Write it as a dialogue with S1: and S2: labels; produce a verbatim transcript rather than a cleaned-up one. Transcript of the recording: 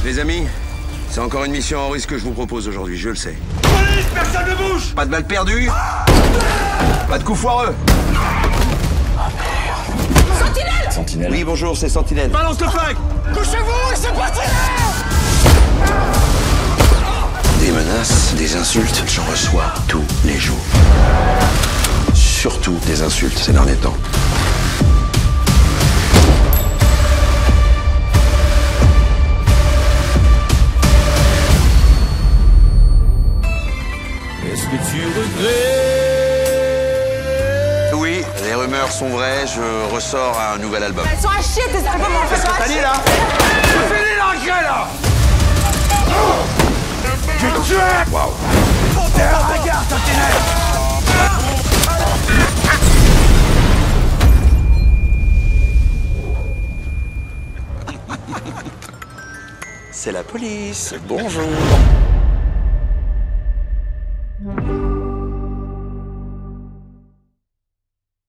S1: Les amis, c'est encore une mission en risque que je vous propose aujourd'hui, je le sais.
S2: Police, personne ne bouge.
S1: Pas de balles perdues. Pas de coups foireux.
S3: Sentinelle!
S4: Sentinelle.
S1: Oui, bonjour, c'est Sentinelle.
S2: Balance le flingue.
S3: Couchez-vous et c'est parti!
S4: Des menaces, des insultes, j'en reçois tous les jours. Surtout des insultes ces derniers temps.
S2: Est-ce que tu regrettes?
S1: Oui, les rumeurs sont vraies, je ressors un nouvel album.
S5: Elles sont à chier tes albums en fait. Elles sont à chier.
S2: là. Fini l'engrais là. Je te tué.
S1: Waouh.
S2: Regarde, Sentinelle.
S1: C'est la police. Bonjour.